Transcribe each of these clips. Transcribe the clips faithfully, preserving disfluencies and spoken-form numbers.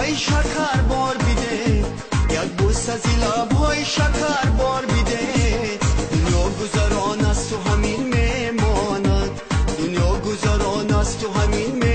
لب‌های شکر بار بیده، یک بوس از این لب‌های شکر بار بیده. دنیا گذران است و همین میماند، دنیا گذران است و همین میماند.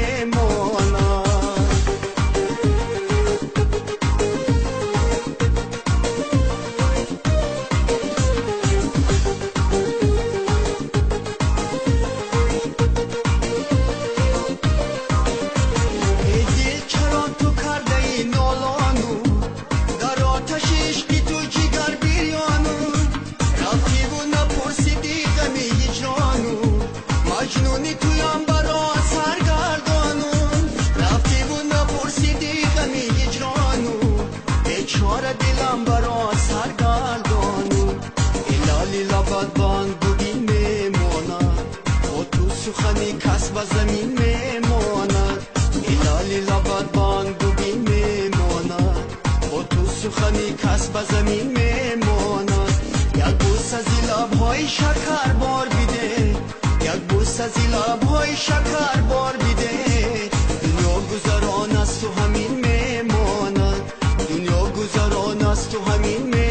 مجنونی تویم برا سرگردانون، رفتی و نپرسیدی غمی هجرانون، بیچاره دلم برا سرگردانون. ایلالی لبت بند بودی میماند، با تو سخنی کس به زمین میماند. ایلالی لبت بند بودی میماند، با تو سخنی کس به زمین میماند. یک بوس از این لب‌های شکر بار بیده، یک بوس از این لب‌های شکر بار بیده. دنیا گذران است و همین میماند، دنیا گذران است و همین میماند.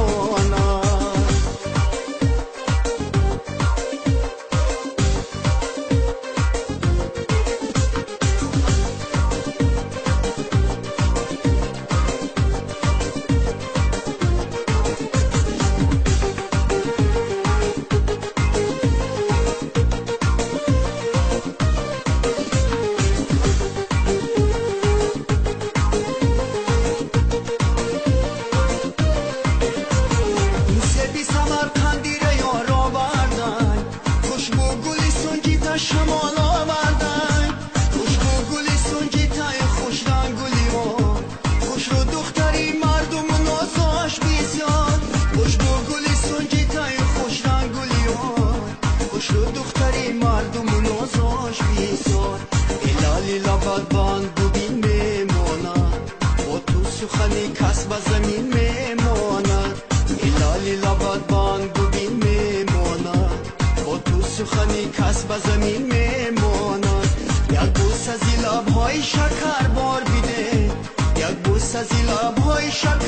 شمال آوردن خوشبو گلی سنجیتای خوش رنگ گلی ها، خوش رو دختری مردم نازاش بسیار. خوشبو گلی سنجیتای خوش رنگ گلی ها، خوش رو دختری مردم نازاش بسیار. ایلالی لبت بند ببین میماند، با تو سخنی کس به زمین میماند. ایلالی لبت بند ببین میماند، با تو سخنی کس به زمین میماند. یک بوس از این لب‌های شکر بار بیده، یک بوس از این لب‌های شکر